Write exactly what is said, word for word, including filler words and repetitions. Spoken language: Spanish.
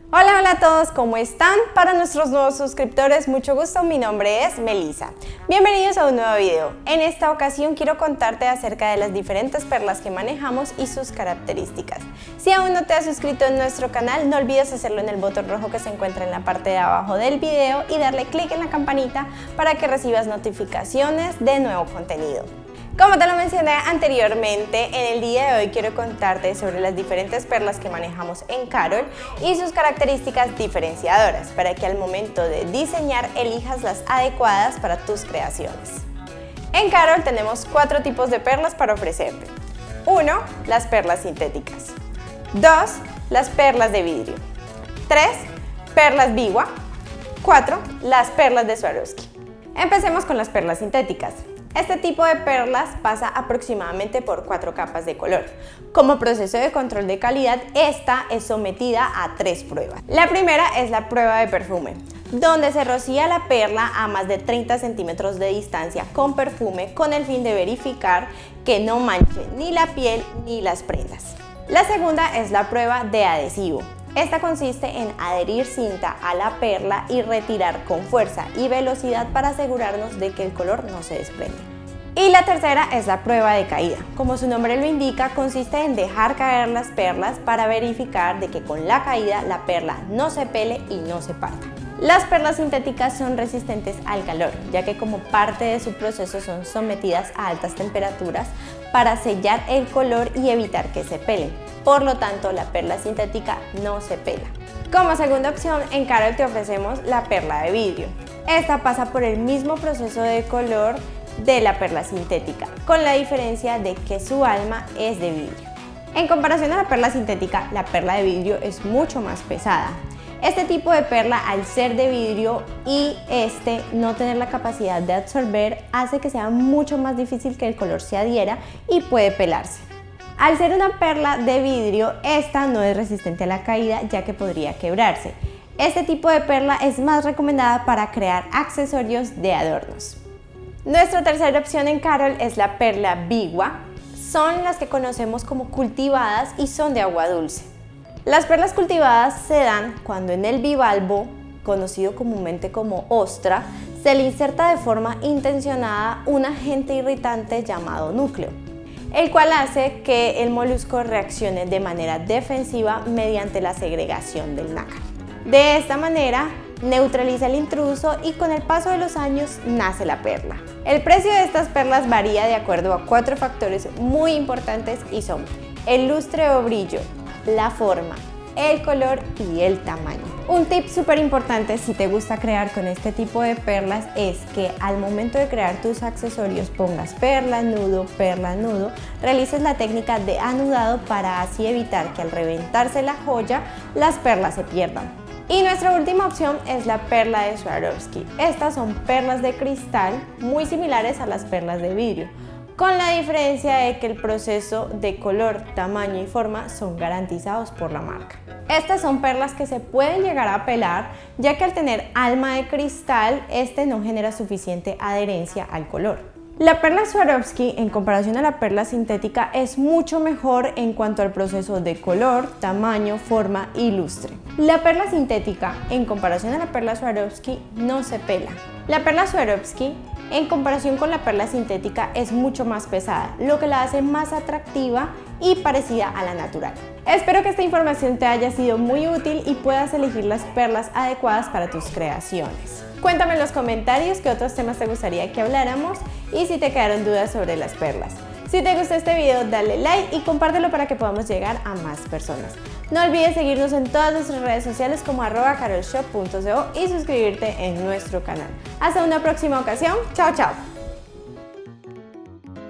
Hola, hola a todos, ¿cómo están? Para nuestros nuevos suscriptores, mucho gusto, mi nombre es Melissa. Bienvenidos a un nuevo video. En esta ocasión quiero contarte acerca de las diferentes perlas que manejamos y sus características. Si aún no te has suscrito en nuestro canal, no olvides hacerlo en el botón rojo que se encuentra en la parte de abajo del video y darle clic en la campanita para que recibas notificaciones de nuevo contenido. Como te lo mencioné anteriormente, en el día de hoy quiero contarte sobre las diferentes perlas que manejamos en Carol y sus características diferenciadoras para que al momento de diseñar elijas las adecuadas para tus creaciones. En Carol tenemos cuatro tipos de perlas para ofrecerte. uno. Las perlas sintéticas. dos. Las perlas de vidrio. tres. Perlas Biwa. cuatro. Las perlas de Swarovski. Empecemos con las perlas sintéticas. Este tipo de perlas pasa aproximadamente por cuatro capas de color. Como proceso de control de calidad, esta es sometida a tres pruebas. La primera es la prueba de perfume, donde se rocía la perla a más de treinta centímetros de distancia con perfume con el fin de verificar que no manche ni la piel ni las prendas. La segunda es la prueba de adhesivo. Esta consiste en adherir cinta a la perla y retirar con fuerza y velocidad para asegurarnos de que el color no se desprende. Y la tercera es la prueba de caída. Como su nombre lo indica, consiste en dejar caer las perlas para verificar de que con la caída la perla no se pele y no se parta. Las perlas sintéticas son resistentes al calor, ya que como parte de su proceso son sometidas a altas temperaturas para sellar el color y evitar que se pelen. Por lo tanto, la perla sintética no se pela. Como segunda opción, en Carol te ofrecemos la perla de vidrio. Esta pasa por el mismo proceso de color de la perla sintética, con la diferencia de que su alma es de vidrio. En comparación a la perla sintética, la perla de vidrio es mucho más pesada. Este tipo de perla, al ser de vidrio y este no tener la capacidad de absorber, hace que sea mucho más difícil que el color se adhiera y puede pelarse. Al ser una perla de vidrio, esta no es resistente a la caída, ya que podría quebrarse. Este tipo de perla es más recomendada para crear accesorios de adornos. Nuestra tercera opción en Carol es la perla Biwa. Son las que conocemos como cultivadas y son de agua dulce. Las perlas cultivadas se dan cuando en el bivalvo, conocido comúnmente como ostra, se le inserta de forma intencionada un agente irritante llamado núcleo, el cual hace que el molusco reaccione de manera defensiva mediante la segregación del nácar. De esta manera, neutraliza el intruso y con el paso de los años nace la perla. El precio de estas perlas varía de acuerdo a cuatro factores muy importantes y son el lustre o brillo, la forma, el color y el tamaño. Un tip súper importante si te gusta crear con este tipo de perlas es que al momento de crear tus accesorios pongas perla, nudo, perla, nudo, realices la técnica de anudado para así evitar que al reventarse la joya las perlas se pierdan. Y nuestra última opción es la perla de Swarovski. Estas son perlas de cristal muy similares a las perlas de vidrio, con la diferencia de que el proceso de color, tamaño y forma son garantizados por la marca. Estas son perlas que se pueden llegar a pelar, ya que al tener alma de cristal, este no genera suficiente adherencia al color. La perla Swarovski, en comparación a la perla sintética, es mucho mejor en cuanto al proceso de color, tamaño, forma y lustre. La perla sintética, en comparación a la perla Swarovski, no se pela. La perla Swarovski, en comparación con la perla sintética, es mucho más pesada, lo que la hace más atractiva y parecida a la natural. Espero que esta información te haya sido muy útil y puedas elegir las perlas adecuadas para tus creaciones. Cuéntame en los comentarios qué otros temas te gustaría que habláramos y si te quedaron dudas sobre las perlas. Si te gustó este video, dale like y compártelo para que podamos llegar a más personas. No olvides seguirnos en todas nuestras redes sociales como arroba carolshop punto co y suscribirte en nuestro canal. Hasta una próxima ocasión. Chao, chao.